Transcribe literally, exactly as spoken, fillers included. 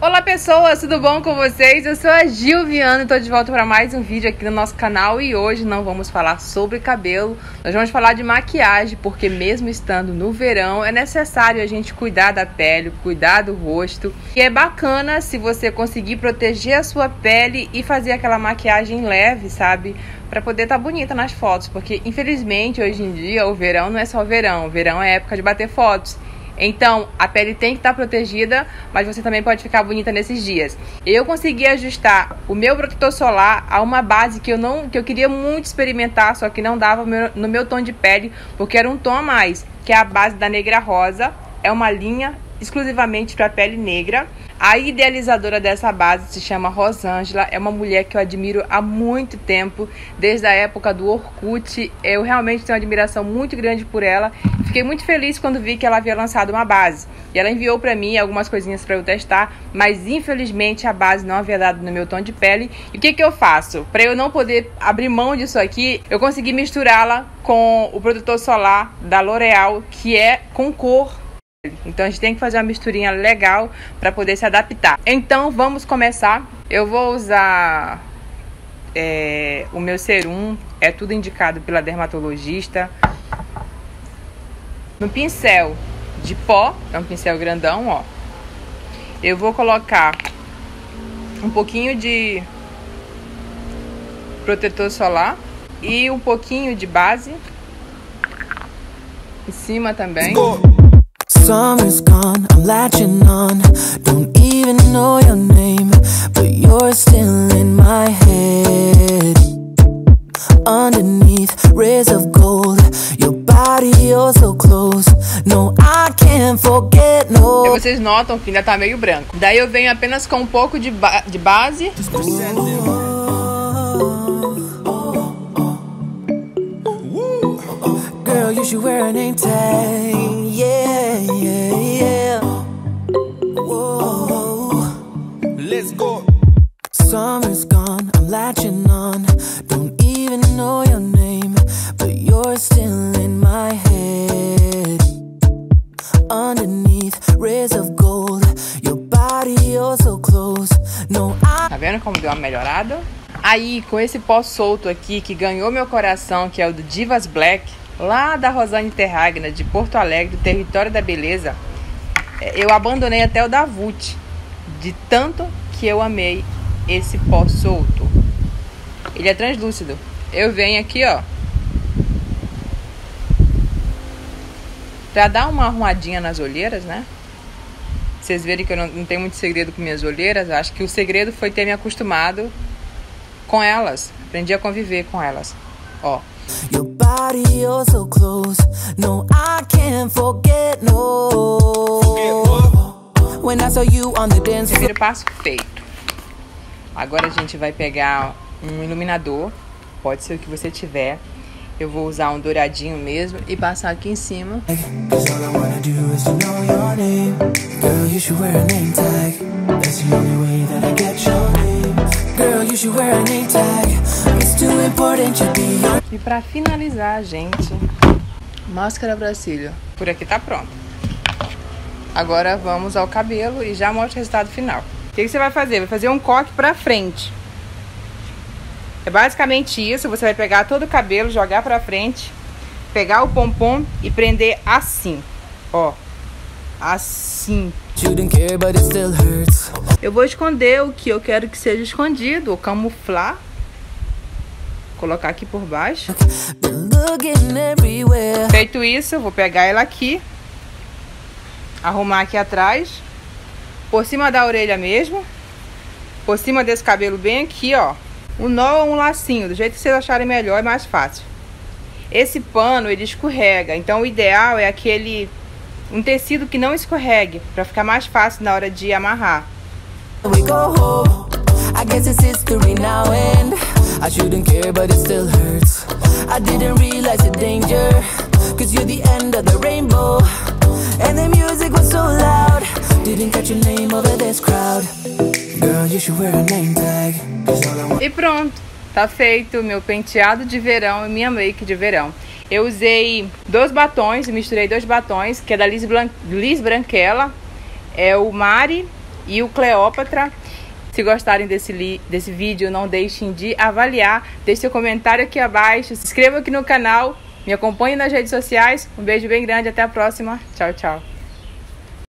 Olá pessoas, tudo bom com vocês? Eu sou a Gil Viana e estou de volta para mais um vídeo aqui no nosso canal. E hoje não vamos falar sobre cabelo, nós vamos falar de maquiagem, porque mesmo estando no verão é necessário a gente cuidar da pele, cuidar do rosto. E é bacana se você conseguir proteger a sua pele e fazer aquela maquiagem leve, sabe? Para poder estar bonita nas fotos, porque infelizmente hoje em dia o verão não é só o verão, o verão é época de bater fotos. Então, a pele tem que estar protegida, mas você também pode ficar bonita nesses dias. Eu consegui ajustar o meu protetor solar a uma base que eu, não, que eu queria muito experimentar, só que não dava no meu tom de pele, porque era um tom a mais, que é a base da Negra Rosa. É uma linha exclusivamente para pele negra. A idealizadora dessa base se chama Rosângela, é uma mulher que eu admiro há muito tempo, desde a época do Orkut. Eu realmente tenho uma admiração muito grande por ela. Fiquei muito feliz quando vi que ela havia lançado uma base. E ela enviou para mim algumas coisinhas para eu testar, mas infelizmente a base não havia dado no meu tom de pele. E o que que eu faço? Para eu não poder abrir mão disso aqui, eu consegui misturá-la com o protetor solar da L'Oréal, que é com cor. Então a gente tem que fazer uma misturinha legal para poder se adaptar. Então vamos começar. Eu vou usar é, o meu serum, é tudo indicado pela dermatologista. No pincel de pó, é um pincel grandão, ó. Eu vou colocar um pouquinho de protetor solar e um pouquinho de base em cima também. Summer's gone, I'm latching on. Don't even know your name, but you're still in my head. Underneath rays of gold, your body oh so close. No, I can't forget, no. E vocês notam que ainda tá meio branco. Daí eu venho apenas com um pouco de, ba de base. Girl, you should wear a name tag. Yeah, yeah, yeah. Whoa. Let's go. Summer's gone, I'm latching on. Don't even know your name, but you're still in my head. Underneath rays of gold, your body oh so close. No, I... Tá vendo como deu uma melhorada? Aí, com esse pó solto aqui, que ganhou meu coração, que é o do Divas Black, lá da Rosane Terragna, de Porto Alegre, do Território da Beleza, eu abandonei até o da Vult, de tanto que eu amei esse pó solto. Ele é translúcido. Eu venho aqui, ó, pra dar uma arrumadinha nas olheiras, né? Vocês verem que eu não, não tenho muito segredo com minhas olheiras. Eu acho que o segredo foi ter me acostumado com elas. Aprendi a conviver com elas. Ó. Your body oh so close. No, I can't forget, no. When I saw you on the dance floor. Primeiro passo feito. Agora a gente vai pegar um iluminador. Pode ser o que você tiver. Eu vou usar um douradinho mesmo e passar aqui em cima. E pra finalizar, gente, máscara pra cílio. Por aqui tá pronto. Agora vamos ao cabelo e já mostro o resultado final. O que, que você vai fazer? Vai fazer um coque pra frente. É basicamente isso. Você vai pegar todo o cabelo, jogar pra frente, pegar o pompom e prender assim, ó, assim. Eu vou esconder o que eu quero que seja escondido, ou camuflar. Colocar aqui por baixo. Feito isso, eu vou pegar ela aqui, arrumar aqui atrás, por cima da orelha mesmo, por cima desse cabelo bem aqui, ó. Um nó ou um lacinho, do jeito que vocês acharem melhor, é mais fácil. Esse pano, ele escorrega, então o ideal é aquele, um tecido que não escorregue, para ficar mais fácil na hora de amarrar. I guess it's history now and I shouldn't care but it still hurts. I didn't realize the danger, cause you're the end of the rainbow. And the music was so loud, didn't catch your name over this crowd. Girl, you should wear a name tag. E pronto, tá feito o meu penteado de verão e minha make de verão. Eu usei dois batons, misturei dois batons, que é da Liz, Blan Liz Branquela. É o Mari e o Cleópatra. Se gostarem desse, li- desse vídeo, não deixem de avaliar, deixe seu comentário aqui abaixo, se inscreva aqui no canal, me acompanhe nas redes sociais. Um beijo bem grande, até a próxima. Tchau, tchau.